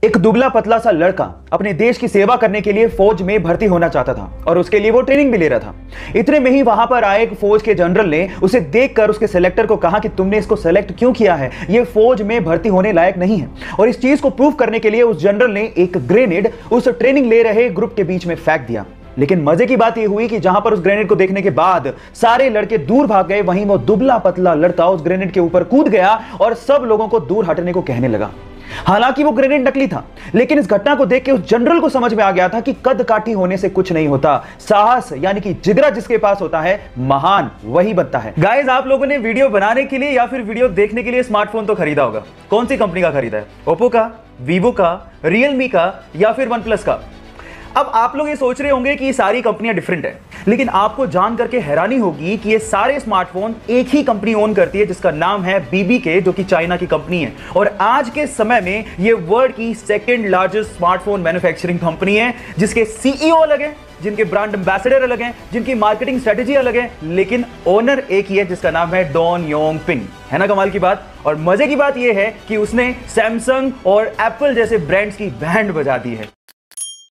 एक दुबला पतला सा लड़का अपने देश की सेवा करने के लिए फौज में भर्ती होना चाहता था और उसके लिए वो ट्रेनिंग भी ले रहा था। इतने में ही वहां पर आए एक फौज के जनरल ने उसे देखकर उसके सिलेक्टर को कहा कि तुमने इसको सेलेक्ट क्यों किया है, ये फौज में भर्ती होने लायक नहीं है। और इस चीज को प्रूव करने के लिए उस जनरल ने एक ग्रेनेड उस ट्रेनिंग ले रहे ग्रुप के बीच में फेंक दिया। लेकिन मजे की बात यह हुई कि जहां पर उस ग्रेनेड को देखने के बाद सारे लड़के दूर भाग गए, वहीं वो दुबला पतला लड़का उस ग्रेनेड के ऊपर कूद गया और सब लोगों को दूर हटने को कहने लगा। हालांकि वो ग्रेनेड नकली था, लेकिन इस घटना को देख के उस जनरल को समझ में आ गया था कि कद काठी होने से कुछ नहीं होता, साहस यानी कि जिगरा जिसके पास होता है, महान वही बनता है। गाइस, आप लोगों ने वीडियो बनाने के लिए या फिर वीडियो देखने के लिए स्मार्टफोन तो खरीदा होगा। कौन सी कंपनी का खरीदा है? ओप्पो का, वीवो का, रियलमी का या फिर वन प्लस का? अब आप लोग ये सोच रहे होंगे कि ये सारी कंपनियां डिफरेंट है, लेकिन आपको जान करके हैरानी होगी कि ये सारे स्मार्टफोन एक ही कंपनी ओन करती है, जिसका नाम है BBK, जो कि चाइना की कंपनी है। और आज के समय में ये वर्ल्ड की second largest smartphone manufacturing company है, जिसके CEO अलग है, जिनके ब्रांड एम्बेसडर अलग हैं, जिनकी मार्केटिंग स्ट्रेटेजी अलग है, लेकिन ओनर एक ही है, जिसका नाम है डॉन योंग पिंग। है ना कमाल की बात? और मजे की बात यह है कि उसने सैमसंग और एप्पल जैसे ब्रांड्स की बैंड बजा दी है।